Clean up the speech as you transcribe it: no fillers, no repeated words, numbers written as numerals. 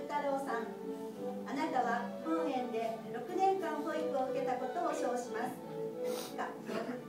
太郎さん、あなたは本園で6年間保育を受けたことを証します。